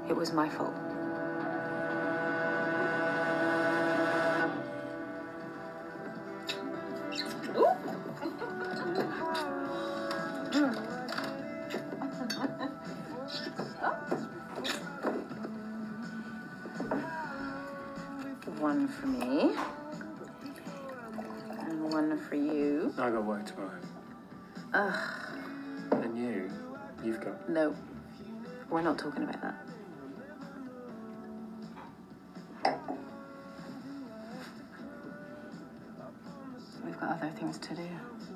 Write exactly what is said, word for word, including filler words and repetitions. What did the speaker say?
It was my fault. One for me. And one for you. I got work tomorrow. Ugh. And you? You've got... No. We're not talking about that. We've got other things to do.